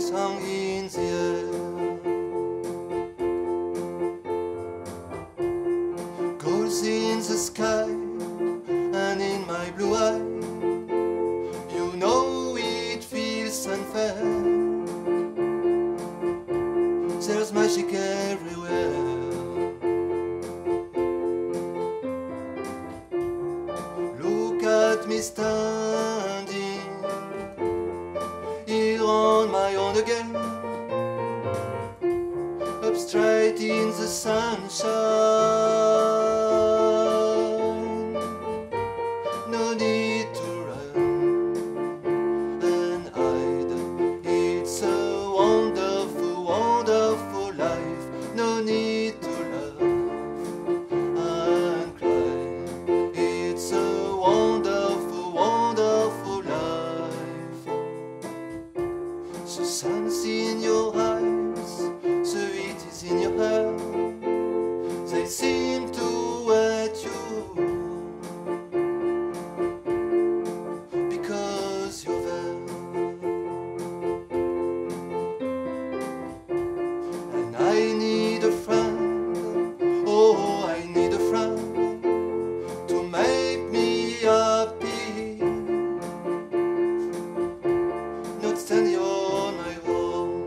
hung in the air. Gulls in the sky and in my blue eye. You know it feels unfair. There's magic everywhere. Look at me standing here on my own again, up straight in the sunshine. No need to run and hide. It's a wonderful, wonderful life. No need to laugh and cry. It's a wonderful, wonderful life. The sun's in your eyes, the heat is in your hair. They seem to wet you because you're there. And I need a friend, oh I need a friend to make me happy, not standing on my own.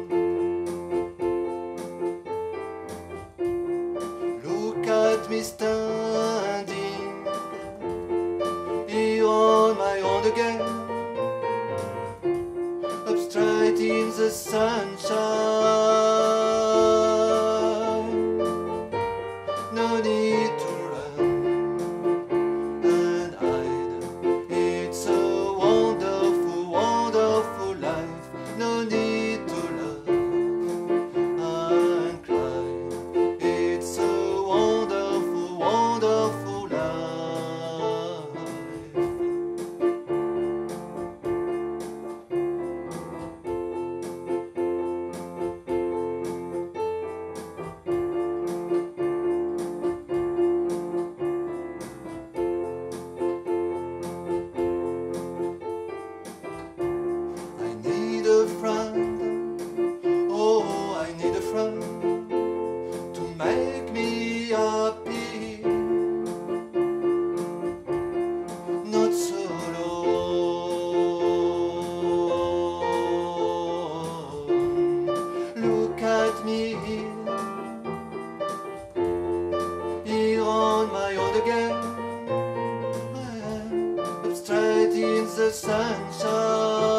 Look at me standing here on my own again, up straight in the sunshine. No need to run and hide. It's a wonderful, wonderful life. No need to laugh and cry. It's a wonderful, wonderful life. I need a friend, oh I need a friend to make me happy, not so alone. Look at me here on my own again. I am up straight in the sunshine.